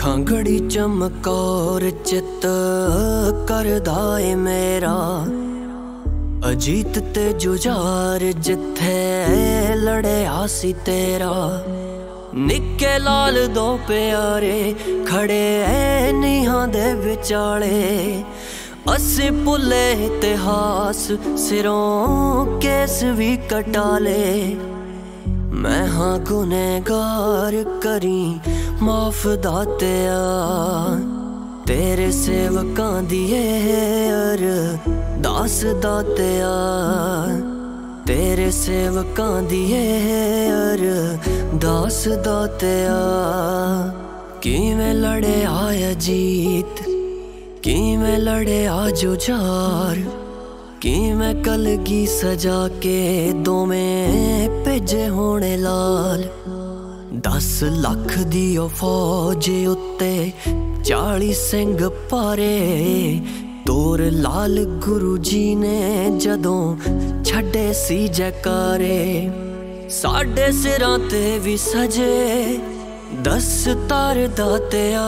अखां घड़ी चमकौर चित करदा ए मेरा। अजीत ते जुझार जिथे लड़े आसी तेरा। निक्के लाल दो प्यारे खड़े ऐ नीहां दे विचाले। असी भुले इतिहास सिरों केस भी कटाले। मैं हाँ गुनहगार करी माफ दातिया। तेरे सेवकां दिए अरदास दातिया। तेरे सेवकां दिए अरदास दातिया। किवें लड़े आया जीत, किवें लड़े आ जुझार। किवें कलगी सजा के दोवें भेजे होने लाल। 10 लाख दी ओ फौज उत्ते 40 सिंह पारे। तोर लाल गुरु जी ने जदों छड्डे सी जयकारे। साडे सिरां ते भी सजे 10 तार दातिया।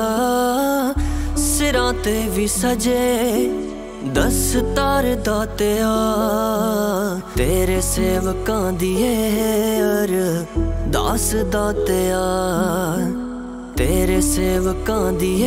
सिरां ते भी सजे 10 तार दातिया। तेरे सेवकां दिए अरदास दातिया। तेरे सेवकां दिए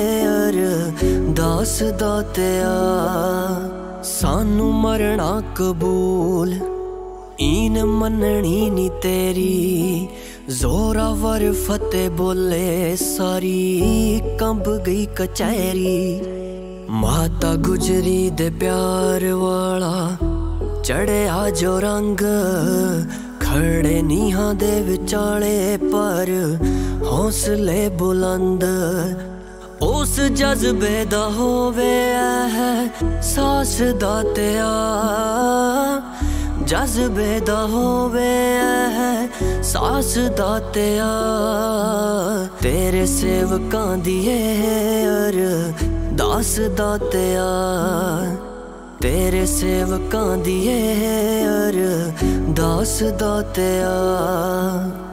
अरदास दातिया। सानू मरना कबूल ईन मननी नी तेरी। जोरावर फतेह बोले सारी कंब गई कचहरी। माता गुजरी दे प्यार वाला चढ़िया जो रंग। खड़े नीहां दे विचाले पर हौसले बुलंद। उस जज्बे दा होवे है सास दातिया। जज्बे दा होवे है सास दातिया। तेरे सेवकां दिए अरदास दातिया। तेरे सेवकां दिए अरदास दातिया।